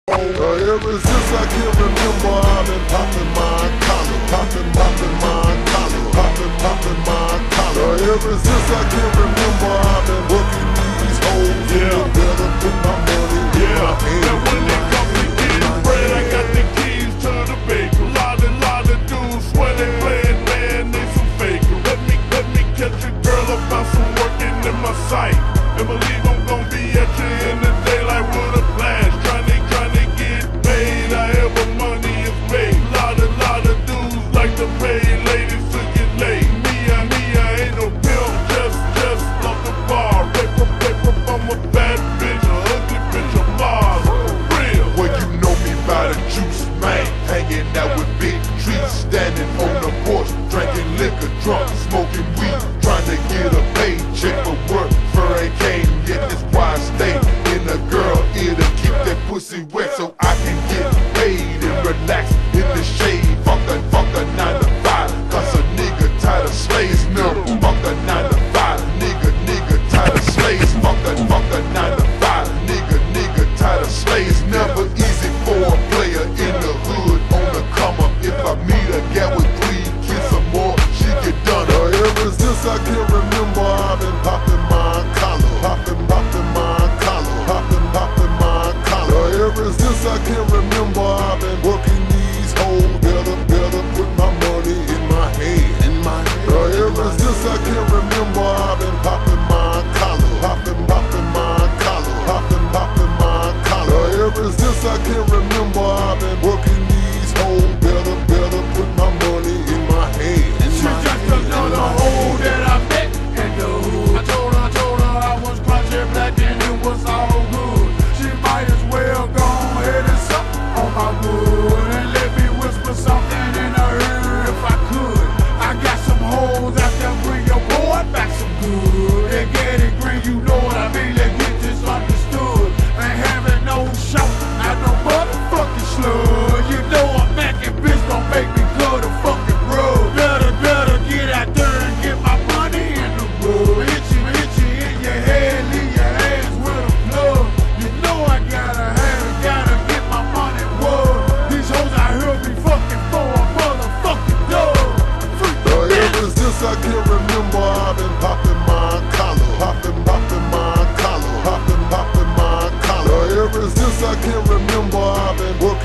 Ever since I can remember, I've been popping my collar, popping my collar, popping my collar. Ever since I can remember, I've been working these hoes. Yeah, better put my money in my hand. Now when it comes to getting bread, I got the keys to the baker. Lot of dudes swear they playing, man, they some faker. Let me catch a girl about some working in my sight, and believe I'm gonna be at you in the daylight with a flash. Trying to get paid, however money is made. Lot of dudes like to pay ladies to get laid. Me, I ain't no pimp, just love the bar. Paper, I'm a bad bitch, a ugly bitch, a Mars. Real. Well, you know me by the juice, man. Hanging out with big trees, standing on the porch, drinking liquor, drunk, smoking weed, trying to get a paycheck for work. Fur ain't came yet, that's why I stay in a girl ear to keep that pussy wet, so I can get paid and relax in the shade. Fuck the 9 to 5, cause a nigga tired of slaves. No, fuck the 9 to 5, nigga tired of slaves. Fuck the 9 to 5, nigga tired of slaves. Never easy for a player in the hood on the come up. If I meet a gal with 3 kids or more, she get done. Ever since I can remember, I've been popping my collar, popping my collar, popping my collar. Ever since I can remember, I've been working these hoes. Better put my money in my hand. Ever since I can remember, I've been popping my collar, popping my collar, popping my collar. Ever since I can remember, I've been working these hoes. Better put my money in my hand. She just another hoe that I met in the hood. I told her I was country black and it was all good. She might as well go ahead and suck on my wood and let me whisper something in her ear if I could. I got some hoes out there, bring your boy back some good. They get it green, you know what I mean, let's get this understood. Ain't having no shout, not no motherfucking slug. You know a mackin' bitch gon' make me cut a fucking rug. Better get out there and get my money in the rug. Hit you in your head, leave your ass with a plug. You know I gotta get my money word. These hoes out here be fucking for a motherfucking dog. Ever since I can remember, I've been popping my collar, popping my collar, popping my collar. Ever since I can remember, I've been working